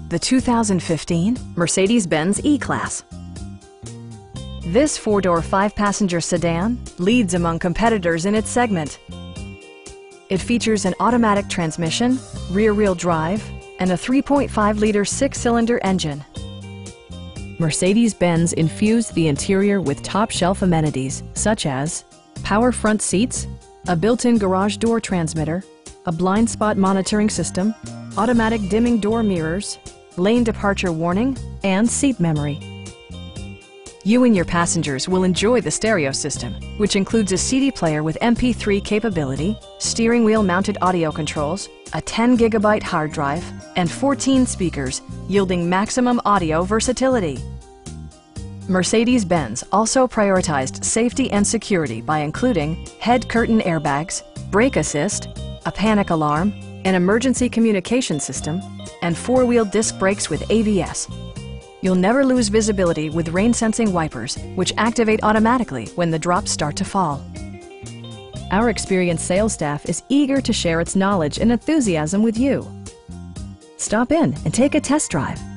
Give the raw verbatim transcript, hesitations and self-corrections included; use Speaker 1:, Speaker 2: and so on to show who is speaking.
Speaker 1: the two thousand fifteen Mercedes-Benz E-Class. This four-door, five-passenger sedan leads among competitors in its segment. It features an automatic transmission, rear-wheel drive, and a three point five liter six-cylinder engine. Mercedes-Benz infused the interior with top-shelf amenities such as power front seats, a built-in garage door transmitter, a blind spot monitoring system, automatic dimming door mirrors, lane departure warning, and seat memory. You and your passengers will enjoy the stereo system, which includes a C D player with M P three capability, steering wheel mounted audio controls, a ten gigabyte hard drive, and fourteen speakers, yielding maximum audio versatility. Mercedes-Benz also prioritized safety and security by including head curtain airbags, brake assist, a panic alarm, an emergency communication system, and four-wheel disc brakes with A B S. You'll never lose visibility with rain-sensing wipers, which activate automatically when the drops start to fall. Our experienced sales staff is eager to share its knowledge and enthusiasm with you. Stop in and take a test drive.